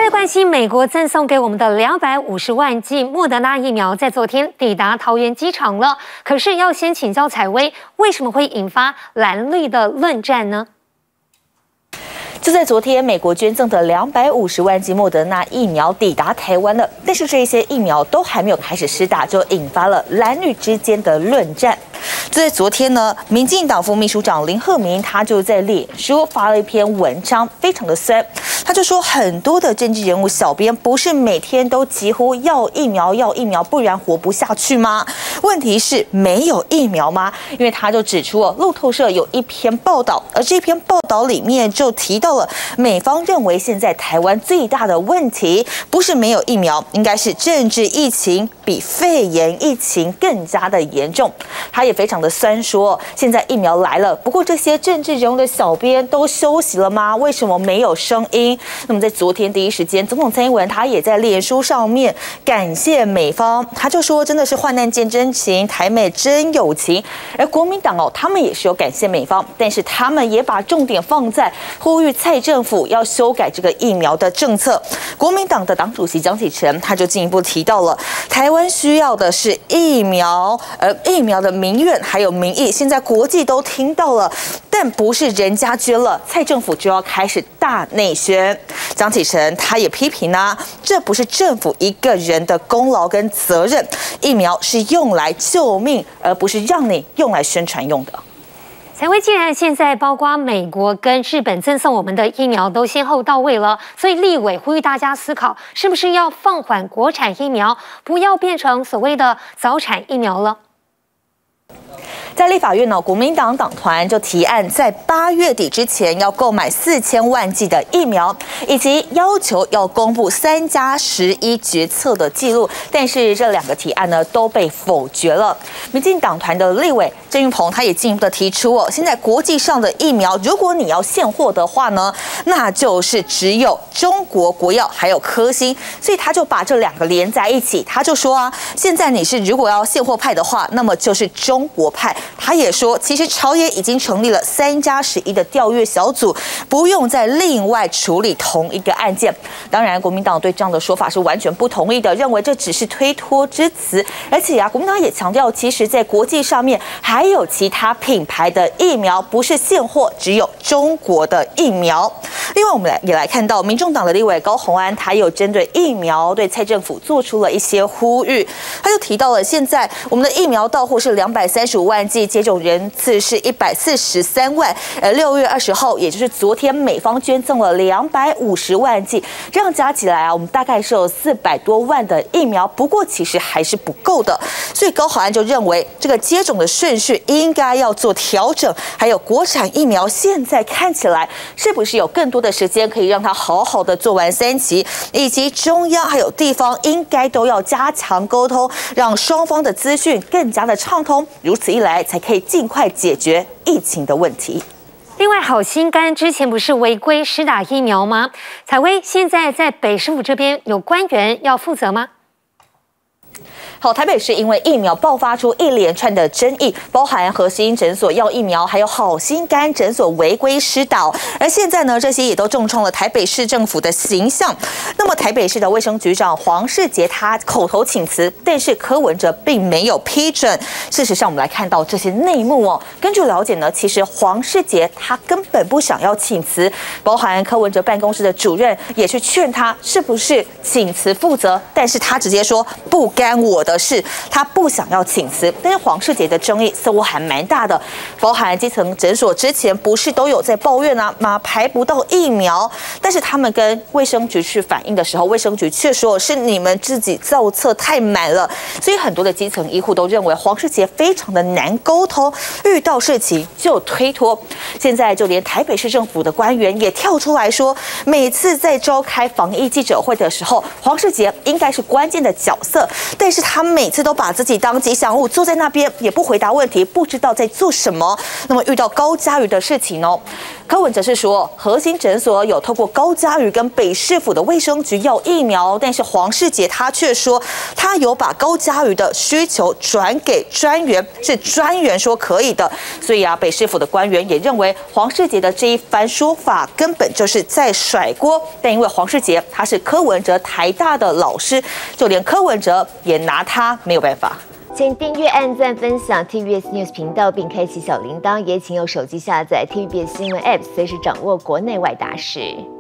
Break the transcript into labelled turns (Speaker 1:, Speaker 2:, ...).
Speaker 1: 在关心美国赠送给我们的250万剂莫德纳疫苗，在昨天抵达桃园机场了。可是要先请教采薇，为什么会引发蓝绿的论战呢？
Speaker 2: 就在昨天，美国捐赠的250万剂莫德纳疫苗抵达台湾了，但是这些疫苗都还没有开始施打，就引发了蓝绿之间的论战。就在昨天呢，民进党副秘书长林鹤鸣他就在脸书发了一篇文章，非常的酸。他就说，很多的政治人物小编不是每天都疾呼要疫苗要疫苗，不然活不下去吗？问题是没有疫苗吗？因为他就指出哦，路透社有一篇报道，而这篇报道里面就提到了美方认为现在台湾最大的问题不是没有疫苗，应该是政治疫情比肺炎疫情更加的严重。他也非常的酸说，现在疫苗来了，不过这些政治人物的小编都休息了吗？为什么没有声音？那么在昨天第一时间，总统蔡英文他也在脸书上面感谢美方，他就说真的是患难见真情，台美真有情。而国民党他们也是有感谢美方，但是他们也把重点放在呼吁蔡政府要修改这个疫苗的政策。国民党的党主席江启臣他就进一步提到了，台湾需要的是疫苗，而疫苗的民怨还有民意，现在国际都听到了，但不是人家捐了，蔡政府就要开始大内宣。江启臣他也批评这不是政府一个人的功劳跟责任，疫苗是用来救命，而不是让你用来宣传用的。
Speaker 1: 采薇，既然现在包括美国跟日本赠送我们的疫苗都先后到位了，所以立委呼吁大家思考，是不是要放缓国产疫苗，不要变成所谓的早产疫苗了。
Speaker 2: 在立法院国民党党团就提案，在8月底之前要购买4000万剂的疫苗，以及要求要公布3+11决策的记录。但是这两个提案呢都被否决了。民进党团的立委郑运鹏他也进一步的提出现在国际上的疫苗，如果你要现货的话呢，那就是只有中国国药还有科兴，所以他就把这两个连在一起，他就说现在你是如果要现货派的话，那么就是中国派。 他也说，其实朝野已经成立了3+11的调阅小组，不用再另外处理同一个案件。当然，国民党对这样的说法是完全不同意的，认为这只是推脱之词。而且国民党也强调，其实在国际上面还有其他品牌的疫苗，不是现货，只有中国的疫苗。另外，我们也来看到，民众党的立委高虹安，他有针对疫苗对蔡政府做出了一些呼吁。他就提到了，现在我们的疫苗到货是235万剂。 接种人次是143万，6月20号，也就是昨天，美方捐赠了250万剂，这样加起来我们大概是有400多万的疫苗，不过其实还是不够的，所以高虹安就认为这个接种的顺序应该要做调整，还有国产疫苗现在看起来是不是有更多的时间可以让它好好的做完3期，以及中央还有地方应该都要加强沟通，让双方的资讯更加的畅通，如此一来才可以尽快解决疫情的问题。
Speaker 1: 另外，好心肝之前不是违规施打疫苗吗？采薇，现在在北市府这边有官员要负责吗？
Speaker 2: 好，台北市因为疫苗爆发出一连串的争议，包含核心诊所要疫苗，还有好心肝诊所违规施打。而现在呢，这些也都重创了台北市政府的形象。那么，台北市的卫生局长黄世杰他口头请辞，但是柯文哲并没有批准。事实上，我们来看到这些内幕根据了解呢，其实黄世杰他根本不想要请辞，包含柯文哲办公室的主任也去劝他是不是请辞负责，但是他直接说不干我的事，他不想要请辞。但是黄世杰的争议似乎还蛮大的，包含基层诊所之前不是都有在抱怨吗？排不到疫苗，但是他们跟卫生局去反映的时候，卫生局却说是你们自己造册太满了，所以很多的基层医护都认为黄世杰非常的难沟通，遇到事情就推脱。现在就连台北市政府的官员也跳出来说，每次在召开防疫记者会的时候，黄世杰应该是关键的角色，但是他每次都把自己当吉祥物，坐在那边也不回答问题，不知道在做什么。那么遇到高嘉瑜的事情柯文哲是说，核心诊所有透过高嘉瑜跟北市府的卫生局要疫苗，但是黄世杰他却说，他有把高嘉瑜的需求转给专员，是专员说可以的。所以北市府的官员也认为黄世杰的这一番说法根本就是在甩锅。但因为黄世杰他是柯文哲台大的老师，就连柯文哲也拿他没有办法。
Speaker 3: 请订阅、按赞、分享 TVBS News 频道，并开启小铃铛，也请用手机下载 TVBS 新闻 App， 随时掌握国内外大事。